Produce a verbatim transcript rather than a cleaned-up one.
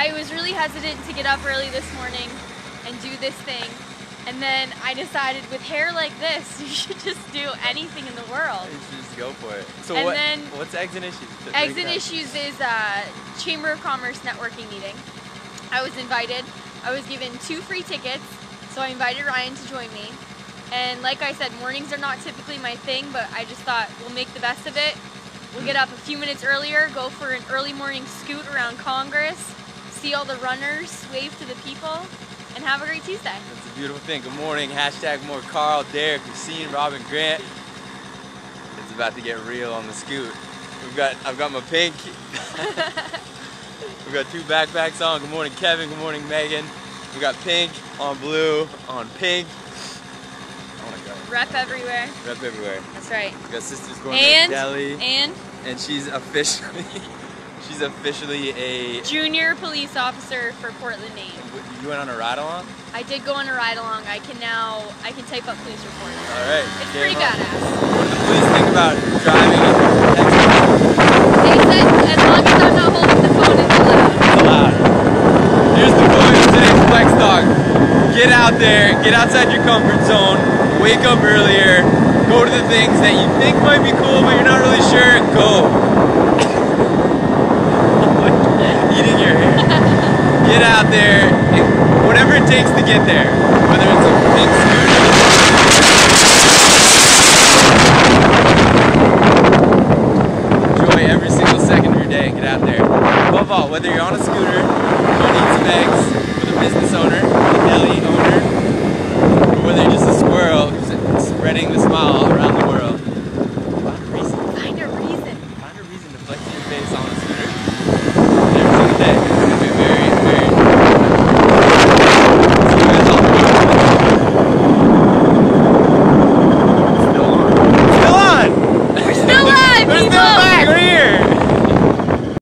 I was really hesitant to get up early this morning and do this thing. And then I decided with hair like this, you should just do anything in the world. You should just go for it. So and what, then, what's Eggs and Issues? Eggs and Issues is a Chamber of Commerce networking meeting. I was invited. I was given two free tickets, so I invited Ryan to join me. And like I said, mornings are not typically my thing, but I just thought we'll make the best of it. We'll get up a few minutes earlier, go for an early morning scoot around Congress, see all the runners, wave to the people, and have a great Tuesday. That's a beautiful thing. Good morning. Hashtag more Carl, Derek, Christine, Robin, Grant. It's about to get real on the scoot. We've got, I've got my pink. We've got two backpacks on. Good morning, Kevin. Good morning, Megan. We got pink on blue on pink. Oh my God. Rep everywhere. Rep everywhere. That's right. We got sisters going and, to Delhi. And? And she's officially, she's officially a junior police officer for Portland, Maine. You went on a ride along? I did go on a ride along. I can now, I can type up police reports. All right. It's pretty badass. What do the police think about driving in They said as long as I'm not holding the phone, it's allowed. It's allowed. Here's the point of today's Flex Talk. Get out there, get outside your comfort zone, wake up earlier, go to the things that you think might be cool but you're not really sure, go. Eating your hair. Get out there, whatever it takes to get there. Whether it's a big scooter. Enjoy every single second of your day and get out there. Above all, whether you're on a scooter, going to eat some eggs with a business owner, a deli owner, or whether you're just a squirrel who's spreading the smile around the world.